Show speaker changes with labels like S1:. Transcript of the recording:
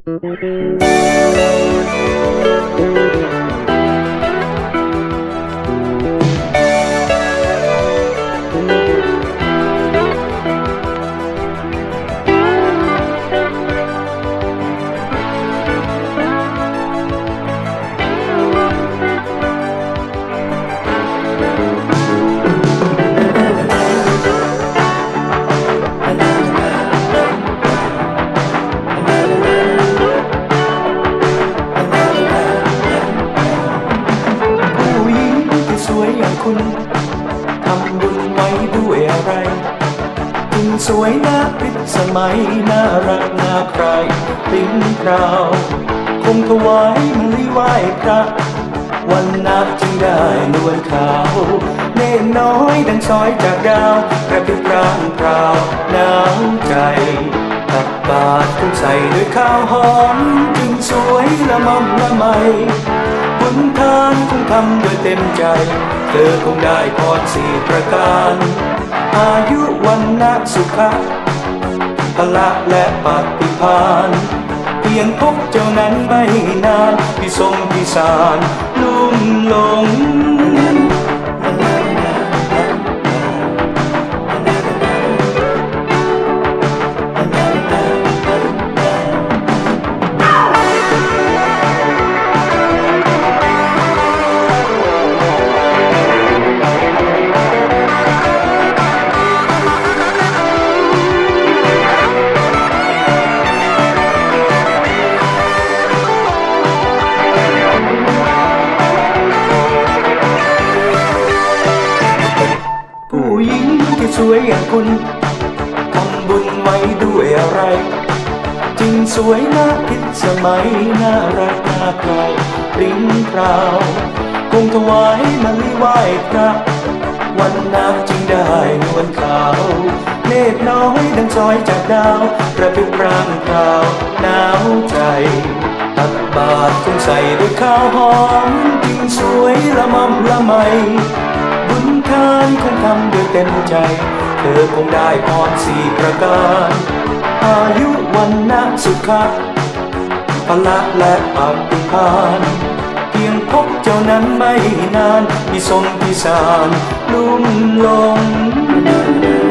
S1: คุณทำบุญไว้ด้วยอะไรถึงสวยน่าพิสมัยน่ารักน่าใครติ้งคราวคงถวายมะลิไหว้พระวันนับจึงได้นวลขาวเน่นน้อยดังช้อยจากดาวกระพริบร่างพราวหนาวใจตักบาตรคุณใส่ด้วยข้าวหอมจึงสวยละม่อมละไมบุญทานคงทำด้วยเต็มใจเธอคงได้พรสี่ประการอายุวันนะสุขะพละและปฏิภาณเพียงพบเจ้านั้นไม่นานพิสมพิสารลุ่มหลงสวยอย่างคุณทำบุญไว้ด้วยอะไรจึงสวยน่าพิสมัยน่ารักน่าใครริ้งคราวคงถวายมะลิไหว้พระวันนับจึงได้นวลขาวเนตรน้อยดังช้อยจากดาวกระพริบร่างพราวหนาวใจตักบาตรคงใส่ด้วยข้าวหอมจึงสวยละม่อมละไมบุญทานคงทำด้วยเต็มใจเธอคงได้พรสี่ประการอายุวันนะสุขะพละและปฏิภาณเพียงพบเจ้านั้นไม่นานพิสมพิสารลุ่มหลง